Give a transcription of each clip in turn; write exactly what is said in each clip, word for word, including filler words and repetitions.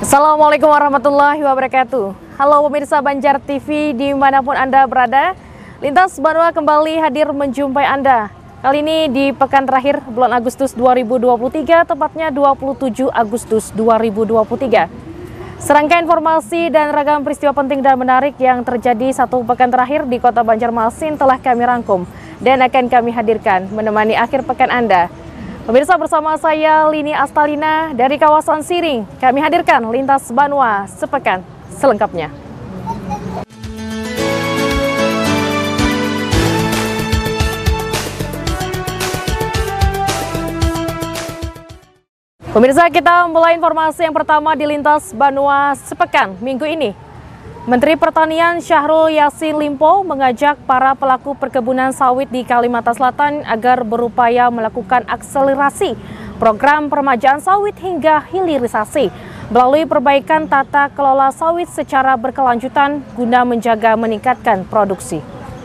Assalamualaikum warahmatullahi wabarakatuh. Halo pemirsa Banjar T V dimanapun Anda berada. Lintas Banua kembali hadir menjumpai Anda. Kali ini di pekan terakhir bulan Agustus dua ribu dua puluh tiga, tepatnya dua puluh tujuh Agustus dua ribu dua puluh tiga. Serangkaian informasi dan ragam peristiwa penting dan menarik yang terjadi satu pekan terakhir di kota Banjarmasin telah kami rangkum dan akan kami hadirkan menemani akhir pekan Anda. Pemirsa, bersama saya Lini Astalina dari kawasan Siring, kami hadirkan Lintas Banua sepekan selengkapnya. Pemirsa, kita mulai informasi yang pertama di Lintas Banua sepekan minggu ini. Menteri Pertanian Syahrul Yassin Limpo mengajak para pelaku perkebunan sawit di Kalimantan Selatan agar berupaya melakukan akselerasi program peremajaan sawit hingga hilirisasi melalui perbaikan tata kelola sawit secara berkelanjutan guna menjaga meningkatkan produksi.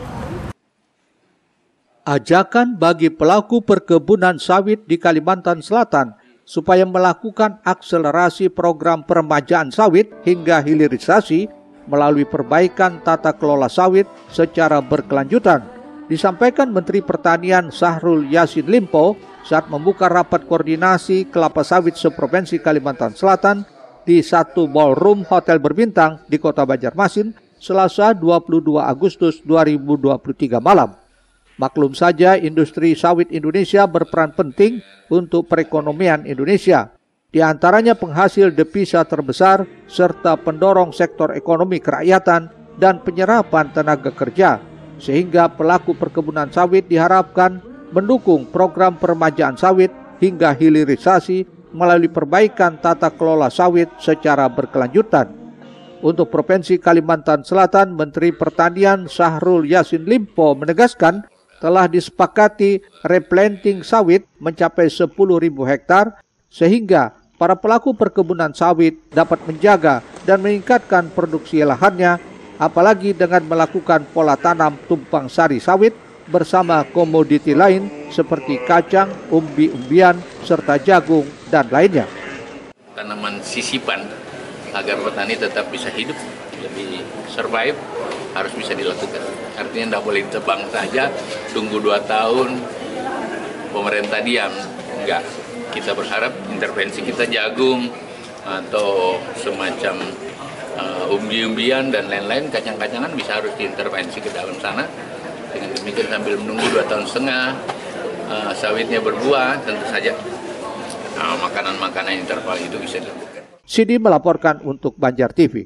Ajakan bagi pelaku perkebunan sawit di Kalimantan Selatan supaya melakukan akselerasi program peremajaan sawit hingga hilirisasi melalui perbaikan tata kelola sawit secara berkelanjutan, disampaikan Menteri Pertanian Syahrul Yassin Limpo saat membuka rapat koordinasi kelapa sawit seprovinsi Kalimantan Selatan di satu ballroom hotel berbintang di kota Banjarmasin, Selasa dua puluh dua Agustus dua ribu dua puluh tiga malam. Maklum saja, industri sawit Indonesia berperan penting untuk perekonomian Indonesia. Di antaranya penghasil devisa terbesar serta pendorong sektor ekonomi kerakyatan dan penyerapan tenaga kerja, sehingga pelaku perkebunan sawit diharapkan mendukung program peremajaan sawit hingga hilirisasi melalui perbaikan tata kelola sawit secara berkelanjutan. Untuk Provinsi Kalimantan Selatan, Menteri Pertanian Syahrul Yassin Limpo menegaskan telah disepakati replanting sawit mencapai sepuluh ribu hektar sehingga para pelaku perkebunan sawit dapat menjaga dan meningkatkan produksi lahannya, apalagi dengan melakukan pola tanam tumpang sari sawit bersama komoditi lain seperti kacang, umbi-umbian, serta jagung, dan lainnya. Tanaman sisipan agar petani tetap bisa hidup, lebih survive, harus bisa dilakukan. Artinya tidak boleh ditebang saja, tunggu dua tahun, pemerintah diam, enggak. Kita berharap intervensi kita jagung atau semacam uh, umbi-umbian dan lain-lain, kacang-kacangan bisa harus diintervensi ke dalam sana. Dengan demikian sambil menunggu dua tahun setengah uh, sawitnya berbuah, tentu saja uh, makanan-makanan interval itu bisa dilakukan. Sidi melaporkan untuk Banjar T V.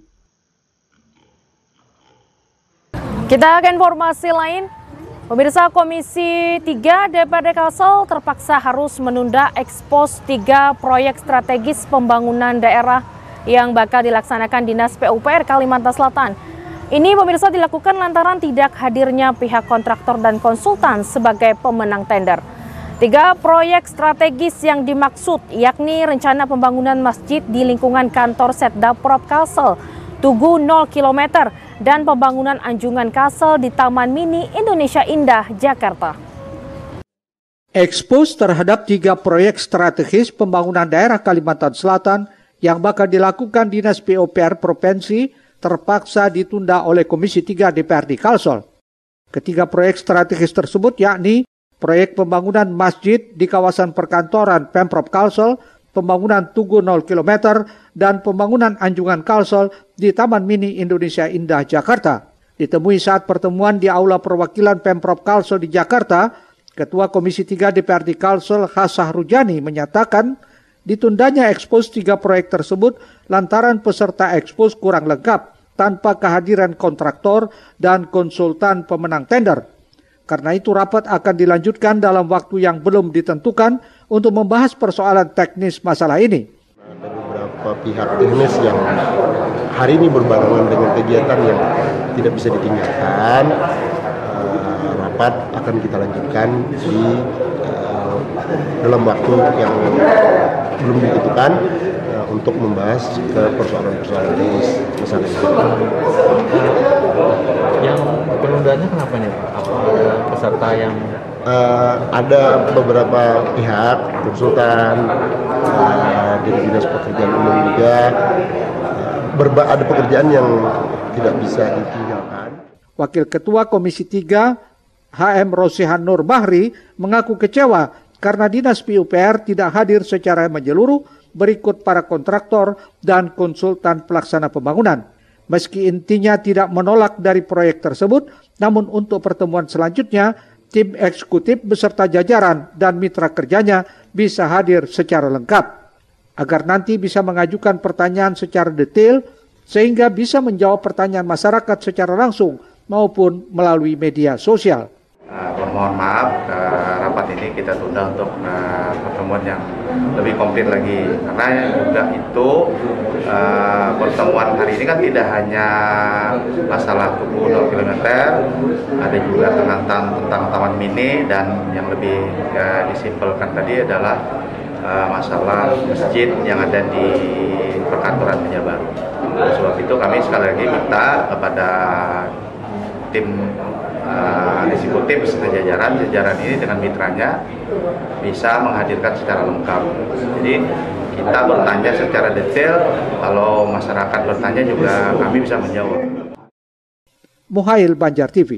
Kita ke informasi lain. Pemirsa, Komisi tiga D P R D Kalsel terpaksa harus menunda ekspos tiga proyek strategis pembangunan daerah yang bakal dilaksanakan Dinas P U P R Kalimantan Selatan. Ini pemirsa dilakukan lantaran tidak hadirnya pihak kontraktor dan konsultan sebagai pemenang tender. Tiga proyek strategis yang dimaksud yakni rencana pembangunan masjid di lingkungan kantor Setdaprop Kalsel, Tugu nol kilometer, dan pembangunan anjungan Kalsel di Taman Mini Indonesia Indah, Jakarta. Ekspos terhadap tiga proyek strategis pembangunan daerah Kalimantan Selatan yang bakal dilakukan Dinas P U P R Provinsi terpaksa ditunda oleh Komisi tiga D P R D Kalsel. Ketiga proyek strategis tersebut yakni proyek pembangunan masjid di kawasan perkantoran Pemprov Kalsel, pembangunan Tugu nol kilometer, dan pembangunan anjungan Kalsel di Taman Mini Indonesia Indah, Jakarta. Ditemui saat pertemuan di Aula Perwakilan Pemprov Kalsel di Jakarta, Ketua Komisi tiga D P R D Kalsel Hasah Rujani menyatakan ditundanya ekspos tiga proyek tersebut lantaran peserta ekspos kurang lengkap tanpa kehadiran kontraktor dan konsultan pemenang tender. Karena itu rapat akan dilanjutkan dalam waktu yang belum ditentukan untuk membahas persoalan teknis masalah ini. Ada beberapa pihak teknis yang hari ini berbarengan dengan kegiatan yang tidak bisa ditinggalkan. Uh, rapat akan kita lanjutkan di uh, dalam waktu yang belum ditentukan uh, untuk membahas ke persoalan-persoalan teknis masalah ini. Yang penundaannya kenapa nih Pak? Apa ada peserta yang uh, ada beberapa pihak konsultan uh, dari Dinas Pekerjaan Umum juga. Berba ada pekerjaan yang tidak bisa ditinggalkan. Wakil Ketua Komisi tiga H M Rosihan Nur Bahri mengaku kecewa karena Dinas P U P R tidak hadir secara menyeluruh berikut para kontraktor dan konsultan pelaksana pembangunan. Meski intinya tidak menolak dari proyek tersebut, namun untuk pertemuan selanjutnya, tim eksekutif beserta jajaran dan mitra kerjanya bisa hadir secara lengkap, agar nanti bisa mengajukan pertanyaan secara detail sehingga bisa menjawab pertanyaan masyarakat secara langsung maupun melalui media sosial. Uh, mohon maaf, uh, rapat ini kita tunda untuk uh, pertemuan yang lebih komplit lagi, karena juga itu uh, pertemuan hari ini kan tidak hanya masalah tubuh nol kilometer, ada juga tentang, tentang taman mini, dan yang lebih uh, disimpulkan tadi adalah uh, masalah masjid yang ada di perkantoran Banjarbaru. Sebab itu kami sekali lagi minta kepada tim Uh, eksekutif beserta jajaran jajaran ini dengan mitranya bisa menghadirkan secara lengkap. Jadi kita bertanya secara detail, kalau masyarakat bertanya juga kami bisa menjawab. Muhail, Banjar T V.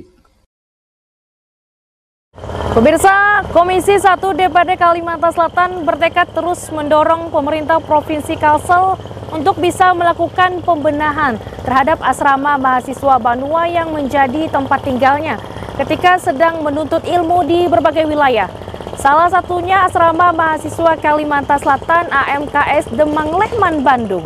Pemirsa, Komisi satu D P R D Kalimantan Selatan bertekad terus mendorong pemerintah Provinsi Kalsel untuk bisa melakukan pembenahan terhadap asrama mahasiswa Banua yang menjadi tempat tinggalnya ketika sedang menuntut ilmu di berbagai wilayah. Salah satunya asrama mahasiswa Kalimantan Selatan A M K S Demang Lehman, Bandung.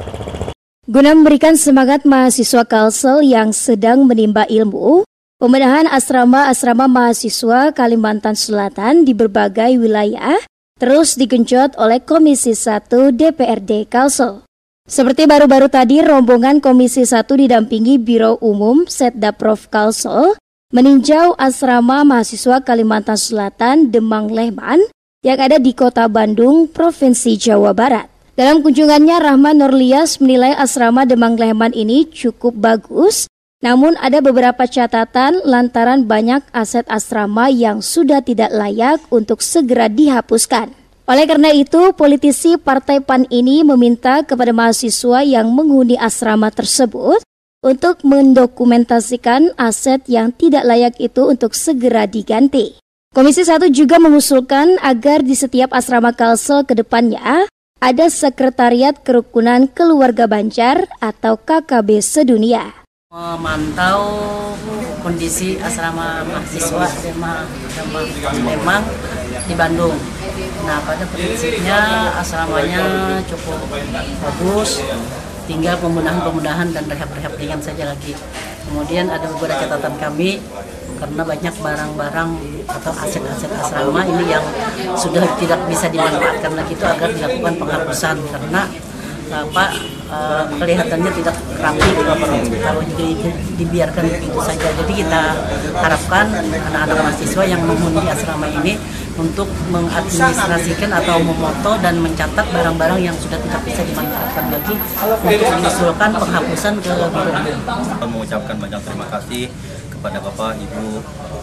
Guna memberikan semangat mahasiswa Kalsel yang sedang menimba ilmu, pembenahan asrama-asrama mahasiswa Kalimantan Selatan di berbagai wilayah terus digenjot oleh Komisi satu D P R D Kalsel. Seperti baru-baru tadi, rombongan Komisi satu didampingi Biro Umum Setdaprov Kalsel meninjau asrama mahasiswa Kalimantan Selatan Demang Lehman yang ada di Kota Bandung, Provinsi Jawa Barat. Dalam kunjungannya, Rahman Nurlias menilai asrama Demang Lehman ini cukup bagus, namun ada beberapa catatan lantaran banyak aset asrama yang sudah tidak layak untuk segera dihapuskan. Oleh karena itu, politisi Partai P A N ini meminta kepada mahasiswa yang menghuni asrama tersebut untuk mendokumentasikan aset yang tidak layak itu untuk segera diganti. Komisi satu juga mengusulkan agar di setiap asrama Kalsel ke depannya ada Sekretariat Kerukunan Keluarga Banjar atau K K B sedunia. Memantau kondisi asrama mahasiswa Demang, Demang, Demang di Bandung. Nah, pada prinsipnya asramanya cukup bagus, tinggal pembenahan-pembenahan dan rehab-rehab ringan saja lagi. Kemudian ada beberapa catatan kami karena banyak barang-barang atau aset-aset asrama ini yang sudah tidak bisa dimanfaatkan lagi, itu agar dilakukan penghapusan karena apa uh, kelihatannya tidak rapi kalau dibiarkan begitu saja. Jadi kita harapkan anak-anak mahasiswa yang menghuni asrama ini untuk mengadministrasikan atau memoto dan mencatat barang-barang yang sudah tidak bisa dimanfaatkan lagi untuk diusulkan penghapusan ke Biro. Mengucapkan banyak terima kasih kepada Bapak, Ibu,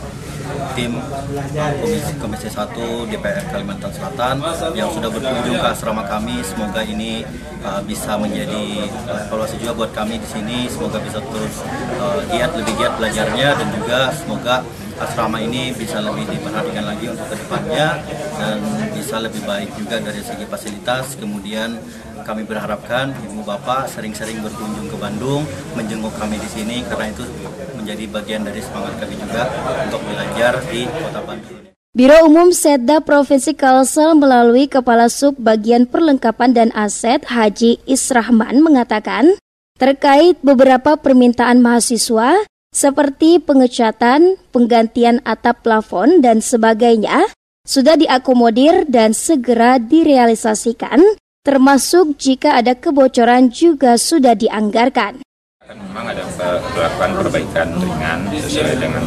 tim Komisi, Komisi satu D P R Kalimantan Selatan yang sudah berkunjung ke asrama kami. Semoga ini uh, bisa menjadi uh, evaluasi juga buat kami di sini. Semoga bisa terus uh, giat, lebih giat belajarnya, dan juga semoga asrama ini bisa lebih diperhatikan lagi untuk kedepannya dan bisa lebih baik juga dari segi fasilitas. Kemudian kami berharapkan Ibu Bapak sering-sering berkunjung ke Bandung, menjenguk kami di sini, karena itu menjadi bagian dari semangat kami juga untuk belajar di Kota Bandung. Biro Umum Setda Provinsi Kalsel melalui Kepala Sub Bagian Perlengkapan dan Aset Haji Israhman mengatakan terkait beberapa permintaan mahasiswa seperti pengecatan, penggantian atap plafon, dan sebagainya sudah diakomodir dan segera direalisasikan, termasuk jika ada kebocoran juga sudah dianggarkan. Memang ada melakukan perbaikan ringan sesuai dengan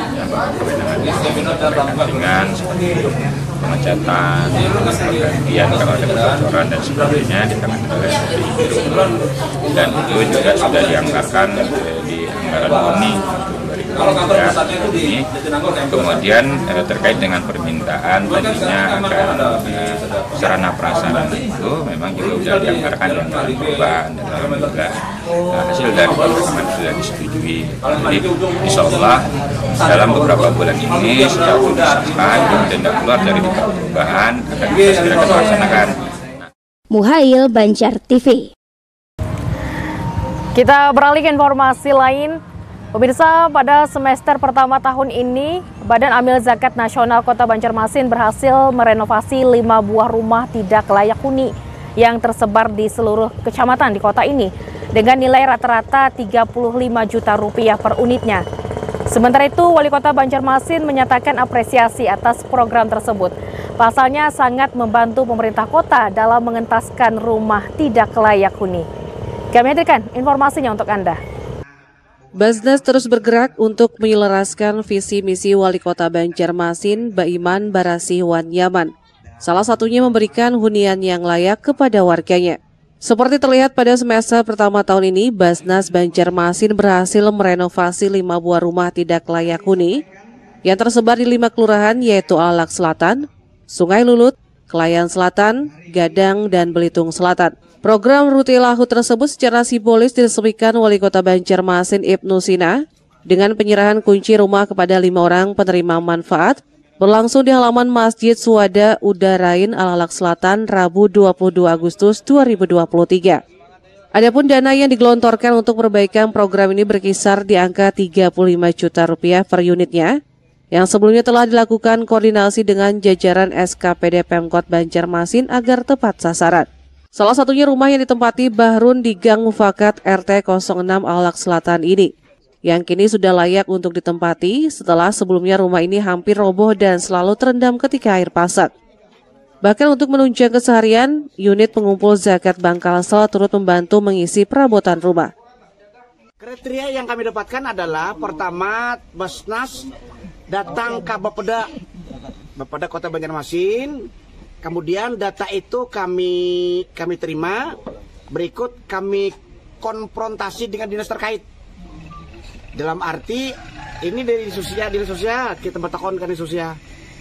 perbaikan ringan seperti pengecatan, penggantian kalau ada kebocoran dan sebagainya ditangani oleh Biro, dan itu juga sudah dianggarkan di anggaran murni dua ribu ini. Kemudian eh, terkait dengan permintaan tadinya akan eh, sarana prasarana itu memang juga sudah dianggarkan yang perubahan dan alhamdulillah eh, hasil dari pemeriksaan sudah disetujui. Jadi insya Allah dalam beberapa bulan ini sejak disahkan dan tidak keluar dari perubahan akan bisa segera dilaksanakan. Muhail, Banjar T V. Kita beralih ke informasi lain. Pemirsa, pada semester pertama tahun ini, Badan Amil Zakat Nasional Kota Banjarmasin berhasil merenovasi lima buah rumah tidak layak huni yang tersebar di seluruh kecamatan di kota ini dengan nilai rata-rata tiga puluh lima juta rupiah per unitnya. Sementara itu, Wali Kota Banjarmasin menyatakan apresiasi atas program tersebut. Pasalnya sangat membantu pemerintah kota dalam mengentaskan rumah tidak layak huni. Kami hadirkan informasinya untuk Anda. Basnas terus bergerak untuk menyelaraskan visi misi Wali Kota Banjarmasin, Baiman Barasih Wan Yaman. Salah satunya memberikan hunian yang layak kepada warganya. Seperti terlihat pada semester pertama tahun ini, Basnas Banjarmasin berhasil merenovasi lima buah rumah tidak layak huni yang tersebar di lima kelurahan yaitu Alak Selatan, Sungai Lulut, Kelayan Selatan, Gadang, dan Belitung Selatan. Program Rutilahu tersebut secara simbolis diresmikan Wali Kota Banjarmasin Ibnu Sina dengan penyerahan kunci rumah kepada lima orang penerima manfaat berlangsung di halaman Masjid Suwada Udarain Alalak Selatan Rabu dua puluh dua Agustus dua ribu dua puluh tiga. Adapun dana yang digelontorkan untuk perbaikan program ini berkisar di angka tiga puluh lima juta rupiah per unitnya yang sebelumnya telah dilakukan koordinasi dengan jajaran S K P D Pemkot Banjarmasin agar tepat sasaran. Salah satunya rumah yang ditempati Bahrun di Gang Mufakat R T nol enam Alak Selatan ini, yang kini sudah layak untuk ditempati setelah sebelumnya rumah ini hampir roboh dan selalu terendam ketika air pasang. Bahkan untuk menunjang keseharian, unit pengumpul zakat Bangkalsel turut membantu mengisi perabotan rumah. Kriteria yang kami dapatkan adalah pertama, Basnas datang ke Bapeda, Bapeda Kota Banjarmasin. Kemudian data itu kami kami terima, berikut kami konfrontasi dengan dinas terkait. Dalam arti ini dari sosial, dinas sosial kita bertakon ke sosial.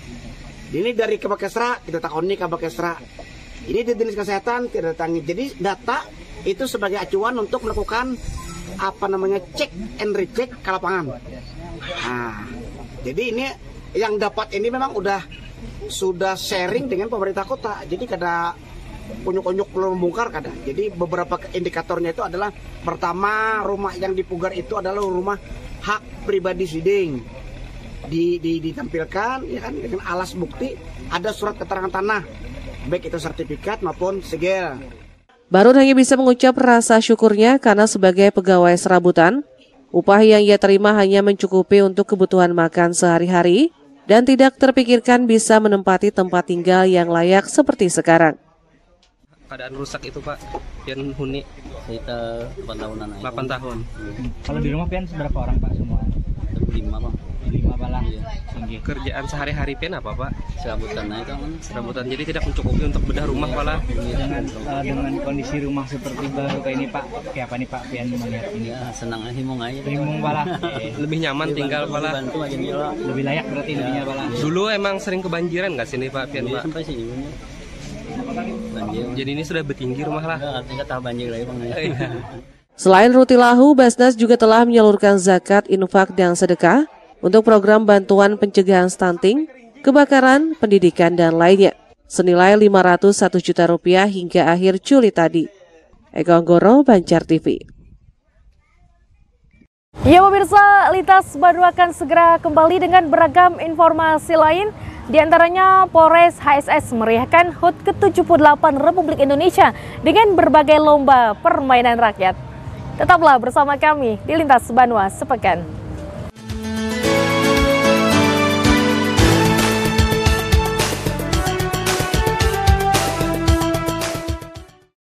Ini dari Kabakesra kita takoni Kabakesra. Ini dari dinas kesehatan kita datangi. Jadi data itu sebagai acuan untuk melakukan apa namanya cek and recheck ke lapangan. Nah, jadi ini yang dapat ini memang udah sudah sharing dengan pemerintah kota, jadi kada unyuk-unyuk belum membongkar kada. Jadi beberapa indikatornya itu adalah pertama, rumah yang dipugar itu adalah rumah hak pribadi siding, di, di, ditampilkan ya kan dengan alas bukti, ada surat keterangan tanah, baik itu sertifikat maupun segel. Baru hanya bisa mengucap rasa syukurnya karena sebagai pegawai serabutan, upah yang ia terima hanya mencukupi untuk kebutuhan makan sehari-hari dan tidak terpikirkan bisa menempati tempat tinggal yang layak seperti sekarang. Keadaan rusak itu Pak, pian huni sekitar delapan tahunan. delapan tahun. Hmm. Kalau di rumah pian seberapa orang Pak semua? lima Pak. lima balang. Iya. Kerjaan sehari-hari pian apa Pak? Serabutan aja kan. Serabutan, jadi tidak mencukupi untuk bedah rumah Pak lah. Dengan uh, dengan kondisi rumah seperti baru kayak ini Pak, kayak apa nih Pak pian melihat ini? Ya, senang aja himung aja. Himung Pak lah. Lebih nyaman tinggal Pak lah. Lebih layak berarti ya. Lebihnya Pak lah. Dulu emang sering kebanjiran nggak sini Pak pian Pak? Sampai sini. Banjir. Jadi ini sudah bertinggi rumah lah. Enggak tahu banjir lagi Bang. Selain Rutilahu, Basnas juga telah menyalurkan zakat, infak, dan sedekah untuk program bantuan pencegahan stunting, kebakaran, pendidikan, dan lainnya, senilai lima ratus satu juta rupiah hingga akhir Juli tadi. Eko Anggoro, Banjar T V. Ya pemirsa, Lintas Baru akan segera kembali dengan beragam informasi lain. Di antaranya Polres H S S meriahkan H U T ke tujuh puluh delapan Republik Indonesia dengan berbagai lomba permainan rakyat. Tetaplah bersama kami di Lintas Banua Sepekan.